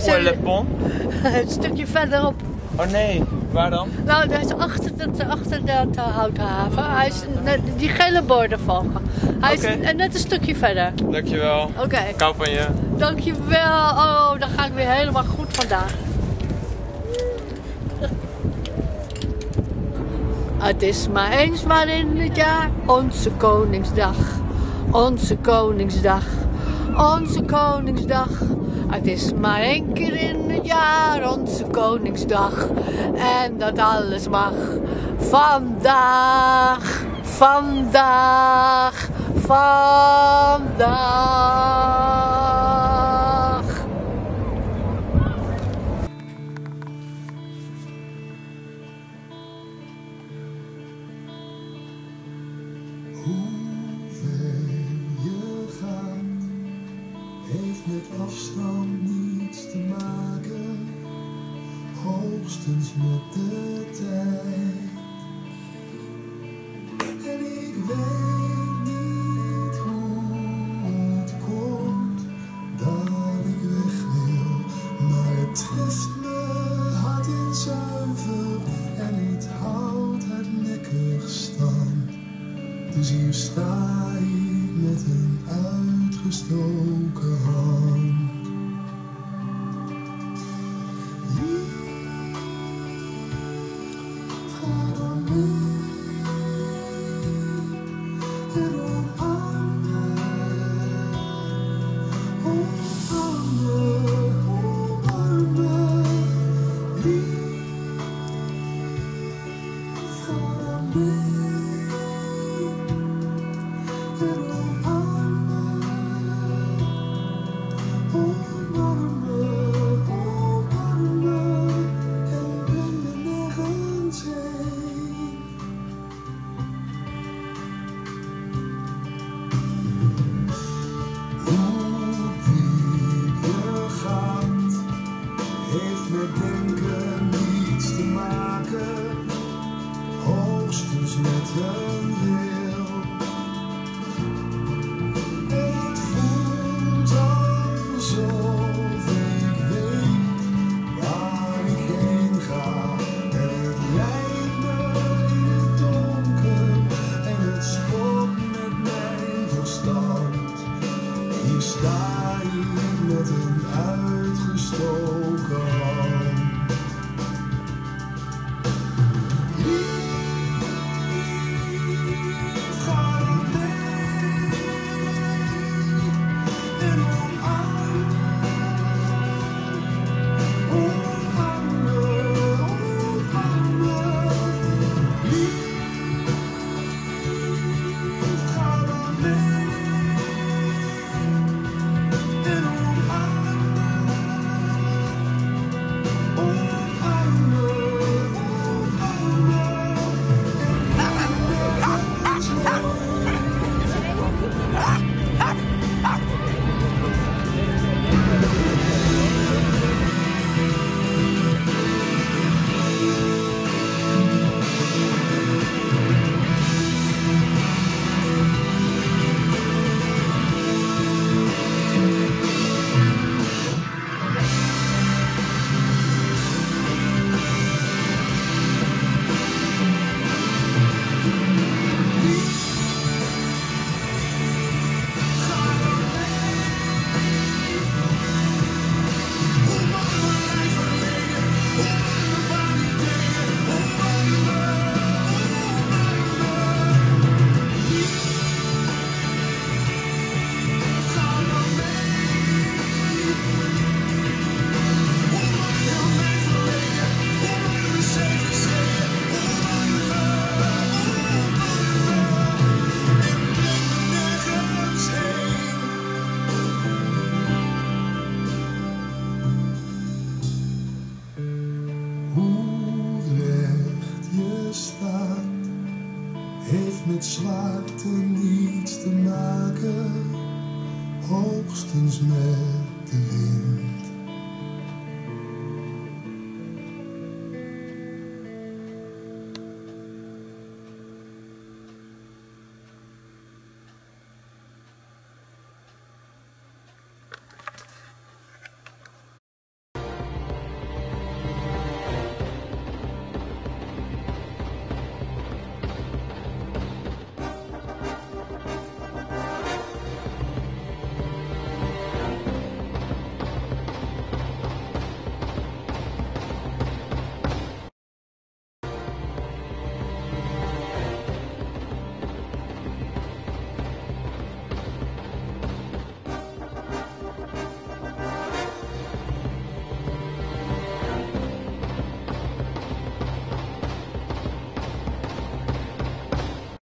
Où est le pont? Een stukje verderop. Oh nee, waar dan? Nou, dat is achter dat houten haven. Hij is die gele borden volgen. Hij is net een stukje verder. Dankjewel. Oké. Ik hou van je. Dankjewel. Oh, dan ga ik weer helemaal goed vandaag. Het is maar eens maar in het jaar onze Koningsdag. Onze Koningsdag. Onze Koningsdag. Het is maar één keer in het jaar onze Koningsdag. En dat alles mag. Vandaag. Vandaag. Vandaag. Hoe ver je gaat, heeft met afstand niets te maken, hoogstens met de tijd. En ik weet niet hoe het komt dat ik weg wil, maar het treft me hard en zuiver en het houdt hardnekkig stand. Dus hier sta ik met een uitgestoken hand. Lief, ga dan mee en omarm me, omarm me, omarm me. Lief, ga dan mee. Heeft met denken niets te maken, hoogstens met een wil. Het voelt alsof ik weet waar ik heen ga. En het leidt me in het donker en het stopt met mijn verstand. Hier sta ik met een uitgestoken hand. Lief, ga dan mee en omarm me, omarm me, omarm me. Lief, ga dan mee en omarm me, omarm me, omarm me. Hoe recht je staat, heeft met zwaarte niets te maken, hoogstens met de wind.